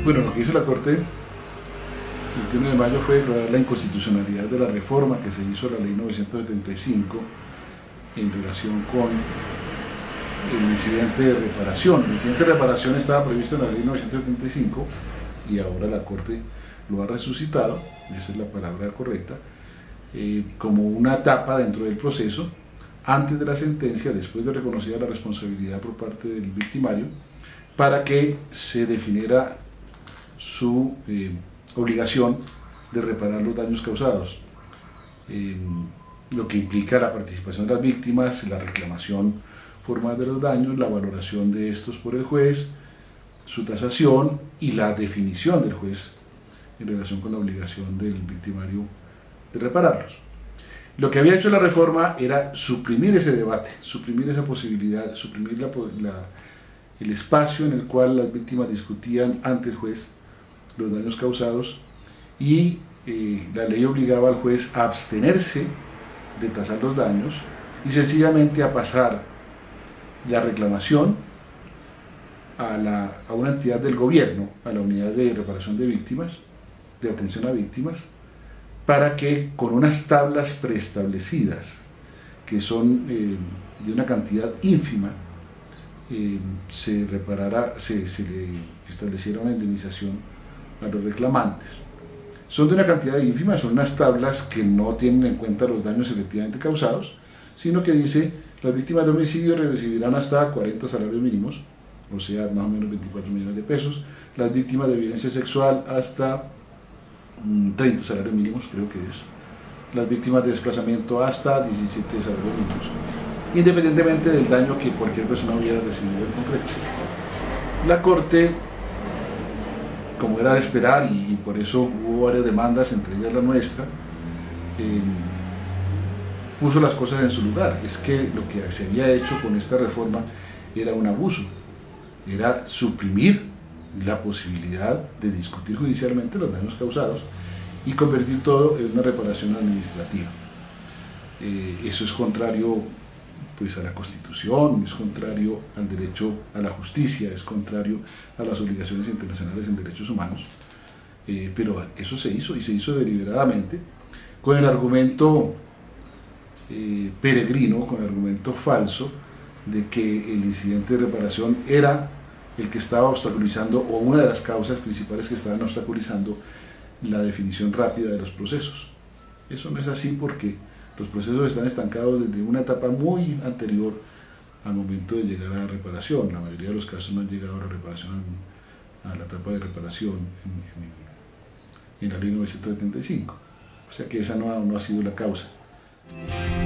Bueno, lo que hizo la Corte el 21 de mayo fue declarar la inconstitucionalidad de la reforma que se hizo a la Ley 975 en relación con el incidente de reparación. El incidente de reparación estaba previsto en la Ley 975 y ahora la Corte lo ha resucitado, esa es la palabra correcta, como una etapa dentro del proceso, antes de la sentencia, después de reconocida la responsabilidad por parte del victimario, para que se definiera su obligación de reparar los daños causados, lo que implica la participación de las víctimas, la reclamación formal de los daños, la valoración de estos por el juez, su tasación y la definición del juez en relación con la obligación del victimario de repararlos. Lo que había hecho la reforma era suprimir ese debate, suprimir esa posibilidad, suprimir el espacio en el cual las víctimas discutían ante el juez los daños causados, y la ley obligaba al juez a abstenerse de tasar los daños y sencillamente a pasar la reclamación a una entidad del gobierno, a la unidad de reparación de víctimas, de atención a víctimas, para que con unas tablas preestablecidas, que son de una cantidad ínfima, se le estableciera una indemnización a los reclamantes. Son de una cantidad ínfima, son unas tablas que no tienen en cuenta los daños efectivamente causados, sino que dice: las víctimas de homicidio recibirán hasta 40 salarios mínimos, o sea, más o menos 24 millones de pesos, las víctimas de violencia sexual hasta 30 salarios mínimos, creo que es, las víctimas de desplazamiento hasta 17 salarios mínimos, independientemente del daño que cualquier persona hubiera recibido en concreto. La Corte, como era de esperar, y por eso hubo varias demandas, entre ellas la nuestra, puso las cosas en su lugar. Es que lo que se había hecho con esta reforma era un abuso, era suprimir la posibilidad de discutir judicialmente los daños causados y convertir todo en una reparación administrativa. Eso es contrario pues a la Constitución, es contrario al derecho a la justicia, es contrario a las obligaciones internacionales en derechos humanos, pero eso se hizo, y se hizo deliberadamente, con el argumento peregrino, con el argumento falso de que el incidente de reparación era el que estaba obstaculizando, o una de las causas principales que estaban obstaculizando, la definición rápida de los procesos. Eso no es así, porque los procesos están estancados desde una etapa muy anterior al momento de llegar a la reparación. La mayoría de los casos no han llegado a la reparación, a la etapa de reparación en la ley 975. O sea que esa no ha sido la causa.